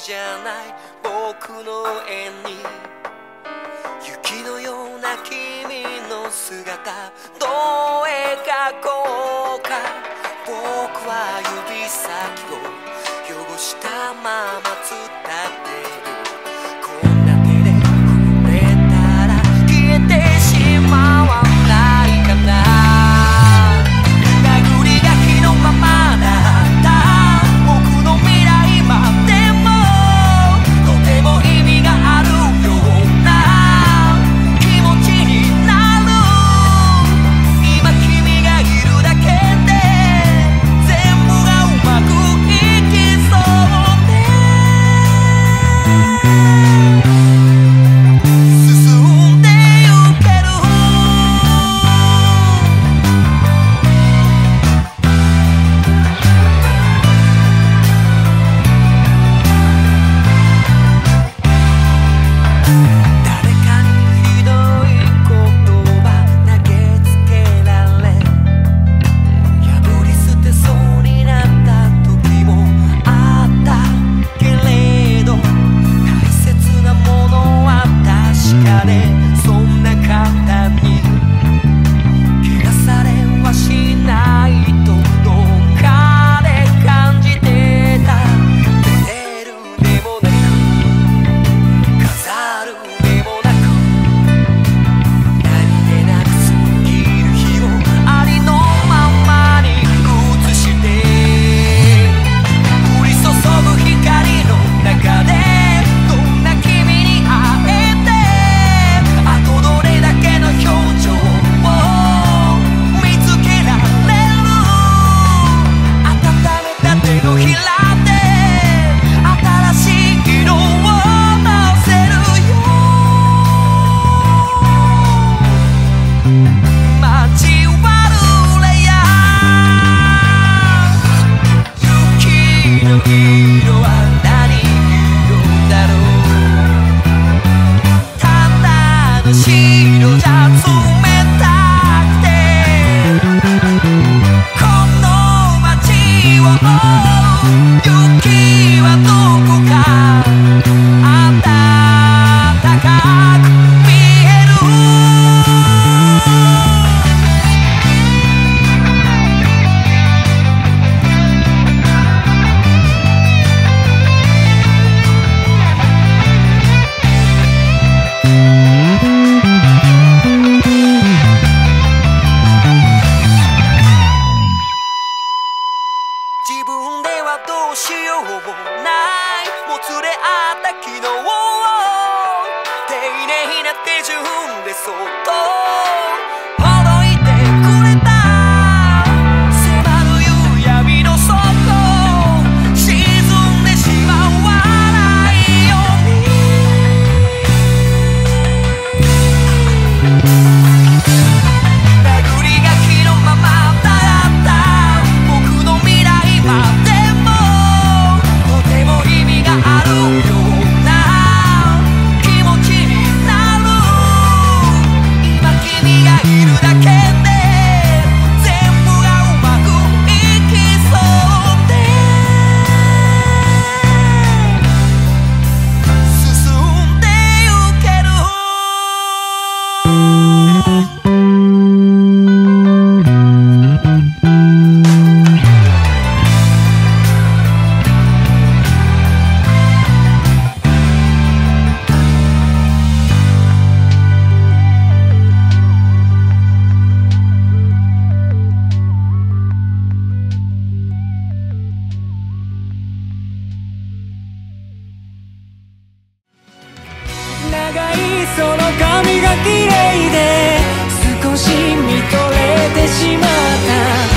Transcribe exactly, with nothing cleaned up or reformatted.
じゃない僕の絵に雪のような君の姿どう描こうか僕は指先を汚したまま伝ってるこんな手で触れたら消えてしまわないかな殴り書きのままだった僕の未来までもとても意味があるような気持ちになる今君がいるだけで全部がうまくいきそうね進んでゆける誰かにひどい言葉投げつけられ破り捨てそうになった時もあったけれど大切なものは確かでそんな簡単に怪我されはしないとどっかで感じてた出るでもなく飾るでもなく何気なく過ぎる日をありのままに映して降り注ぐ光の中でどんな君に会えてあとどれだけの表情を見つけられる温めた手のひらで新しい色を乗せるよ交わるレイヤー雪の色は何色だろうただの白じゃ冷たくてこの街を雪はどこか暖かく見える自分ではどうしようもないもつれ合った昨日を丁寧な手順でそっとほどいてくれた迫る夕闇の底沈んでしまわないように殴り書きのままだった僕の未来までもとても意味があるような気持ちになる今君がいるだけで全部がうまくいきそうで進んでゆける長いその髪が綺麗で少し見とれてしまった